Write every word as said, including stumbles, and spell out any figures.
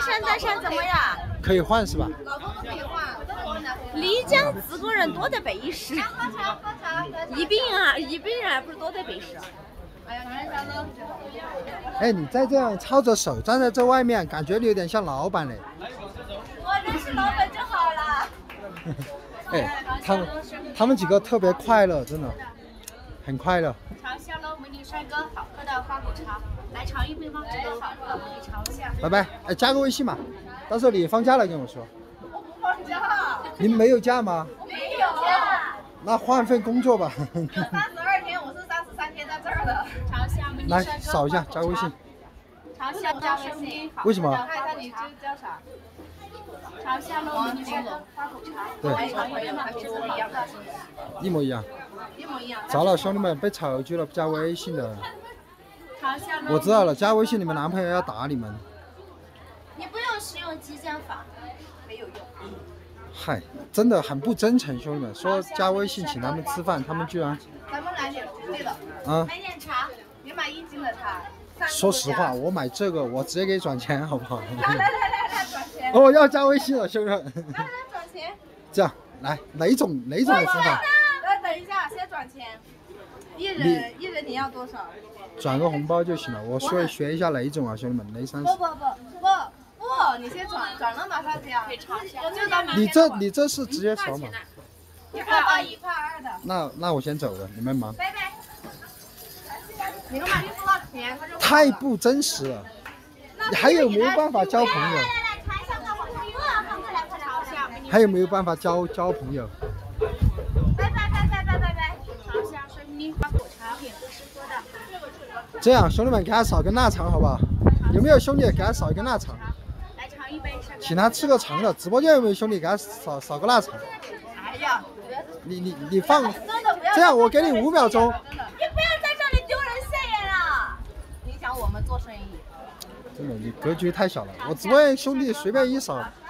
山丹山怎么样？ 可以换是吧？ 老公都可以换。丽江自古人多得背时，宜宾啊，宜宾人还不是多得背时。哎呀，看一下呢。 哎，你再这样操着手站在这外面，感觉你有点像老板嘞。 我认识老板就好了。 哎，他们他们几个特别快乐，真的很快乐。 尝一下喽，美女帅哥，好喝的花果茶，来尝一杯吗？这个好喝，可以尝一下。 拜拜，哎，加个微信嘛，到时候你放假了跟我说。 我不放假。 你们没有假吗？ 没有假。 那换份工作吧。 三十二天，我是三十三天在这儿的。尝一下美女来帅哥， 扫一下，加个微信。 尝一下加微信。 为什么？ 看一下你这叫啥？尝一下喽，美女帅哥，花果茶。 对， 尝一杯嘛，一模一样的。 一模一样。 一模一样。 糟了，兄弟们被炒剧了，不加微信的。 尝一下喽。 我知道了，加微信你们男朋友要打你们。 你不用使用激将法，没有用。 嗨，真的很不真诚，兄弟们说加微信请他们吃饭，他们居然。 咱们来点对的。 啊。 买点茶，你买一斤的茶。 说实话，我买这个我直接给转钱，好不好？ 来来来来来转钱。 哦，要加微信了，兄弟们。 来来转钱。 这样，来哪一种哪一种的吃法？ 来等一下，先转钱。一人一人你要多少？ 转个红包就行了。我说学一下哪一种啊，兄弟们，雷三十。 不不不不不，你先转，转了马上这样。可以尝一下。就到明天。 你这你这是直接扫码？ 一块二一块二的。 那那我先走了，你们忙。 拜拜。你们买多少钱？ 太不真实了，你还有没有办法交朋友？ 来来来，尝一下花果茶，快快来快来尝一下。 还有没有办法交交朋友？ 拜拜拜拜拜拜拜，尝一下生命花果茶，免费试喝的。 这样，兄弟们给他扫个腊肠好不好？有没有兄弟给他扫一个腊肠？ 来尝一杯。 请他吃个肠的。直播间有没有兄弟给他扫扫个腊肠？ 哎呀， 你你你放，这样我给你五秒钟。 你不要在这里丢人现眼了，影响我们做生意。 真的，你格局太小了。我直播间兄弟随便一扫，